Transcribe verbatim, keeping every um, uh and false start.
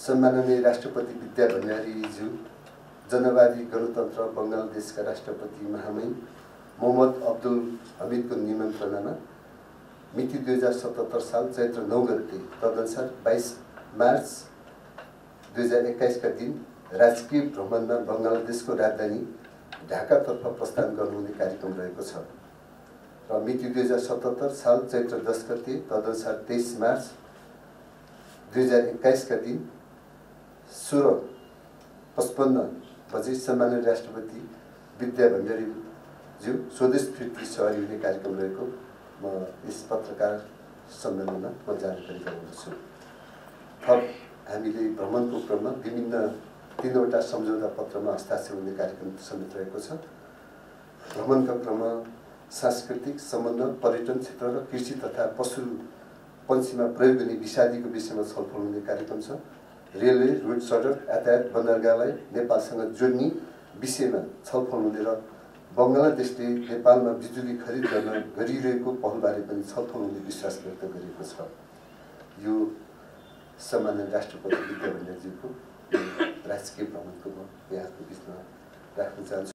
सम्माननीय राष्ट्रपति विद्या भण्डारीज्यू, जनवादी गणतन्त्र बङ्गलादेशका राष्ट्रपति महामहिम मोहम्मद अब्दुल हमिदको निमन्त्रणामा मिति दुई हजार सतहत्तर साल चैत्र नौ गते तदनुसार बाइस मार्च दुई हजार एक्काइसका दिन राजकीय भ्रमणमा बङ्गलादेशको राजधानी ढाकातर्फ प्रस्थान गर्नुहुने कार्यक्रम रहेको छ र मिति दुई हजार सतहत्तर साल चैत्र दस गते तदनुसार तेइस मार्च दुई हजार एक्काइसका दिन सोह्र पचपन्न बजे सम्माननीय राष्ट्रपति विद्या भण्डारीज्यू स्वदेश फिर्ती सवारी हुने कार्यक्रम रहेको म यस पत्रकार सम्मेलनमा म जानकारी गराउँदछु। थप हामीले भ्रमणको क्रममा विभिन्न तीनवटा सम्झौता पत्रमा हस्ताक्षर हुने कार्यक्रम समेत रहेको छ। भ्रमणका क्रममा सांस्कृतिक सम्बन्ध, पर्यटन क्षेत्र र कृषि तथा पशु पन्छीमा प्रयोग हुने विषादीको विषयमा छलफल हुने कार्यक्रम छ। रेलवे, रोड, सडक, यातायात, बन्दरगाहलाई नेपालसँग जोड्ने विषयमा छलफल हुने र बङ्गलादेशले नेपालमा बिजुली खरिद गर्न गरिरहेको पहलबारे पनि छलफल हुने विश्वास व्यक्त गरेको छ। यो सम्माननीय राष्ट्रपति विद्या भण्डारीज्यूको राजकीय भ्रमणको म यहाँको बिचमा राख्न चाहन्छु।